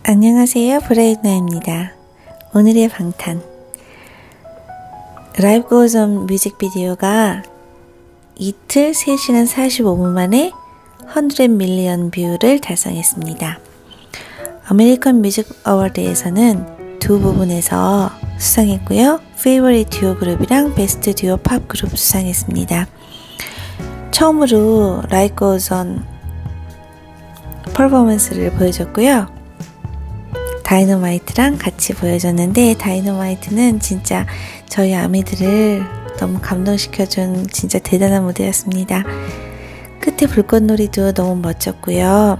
안녕하세요, 브레이드나입니다. 오늘의 방탄 Life Goes On 뮤직비디오가 이틀 3시간 45분 만에 100 밀리언 뷰를 달성했습니다. 아메리칸 뮤직 어워드에서는 두 부분에서 수상했고요. 페이버릿 듀오 그룹이랑 베스트 듀오 팝 그룹 수상했습니다. 처음으로 Life Goes On 퍼포먼스를 보여줬고요. 다이너마이트랑 같이 보여줬는데, 다이너마이트는 진짜 저희 아미들을 너무 감동시켜준 진짜 대단한 무대였습니다. 끝에 불꽃놀이도 너무 멋졌고요.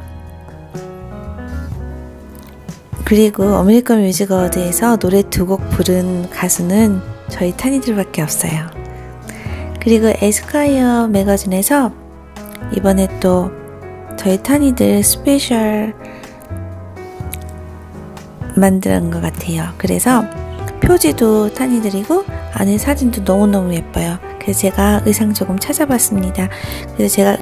그리고 아메리칸 뮤직 어워드에서 노래 2곡 부른 가수는 저희 타니들밖에 없어요. 그리고 에스콰이어 매거진에서 이번에 또 저희 타니들 스페셜 만든 것 같아요. 그래서 표지도 타니들이고 안에 사진도 너무너무 예뻐요. 그래서 제가 의상 조금 찾아봤습니다. 그래서 제가